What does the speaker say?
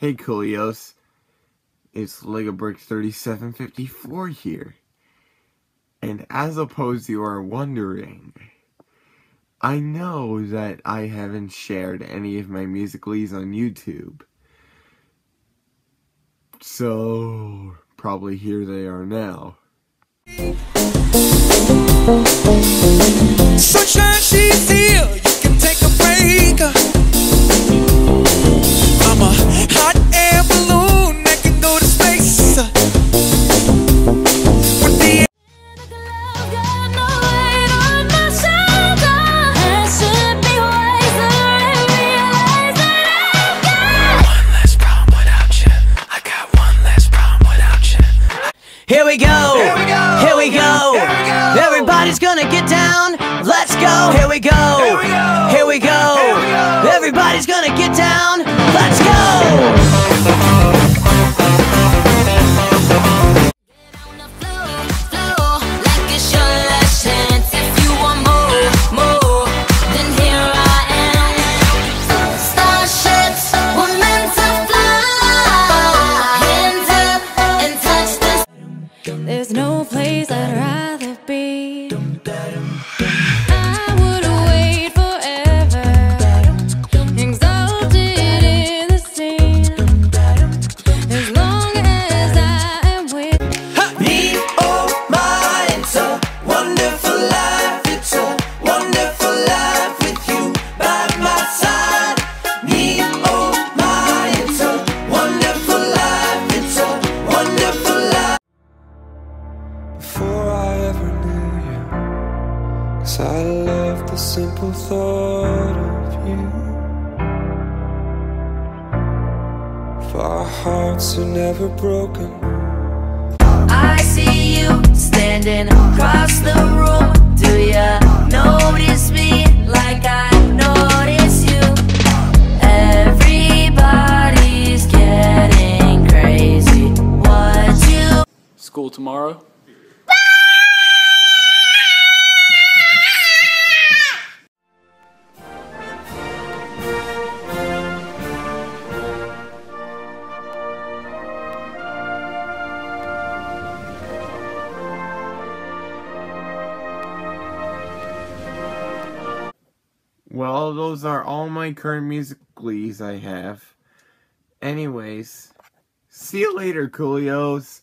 Hey Coolios, it's LegoBrick 3754 here. And as opposed you are wondering, I know that I haven't shared any of my Musical.lys on YouTube. So, probably here they are now. Sunshine, she's here, you can take a break. I'm a hot air balloon that can go to space. With the one less problem without you. I got one less problem without you. Here we go! Here we go! Here we go! Here we go! Everybody's gonna get down! Let's go! Here we go! Here we go! Here we go! Here we go! Everybody's gonna get down! Let's go! There's no place I'd rather be. I would wait forever, exalted in the scene, as long as I am with Me, oh my, it's a wonderful life. It's a wonderful life with you by my side. Me, oh my, it's a wonderful life. It's a wonderful life. Before I ever knew you, 'cause I loved the simple thought of you. If our hearts are never broken, I see you standing across the room. Do ya notice me like I notice you? Everybody's getting crazy. What you School tomorrow? Well, those are all my current Musical.lys I have. Anyways, see you later, Coolios.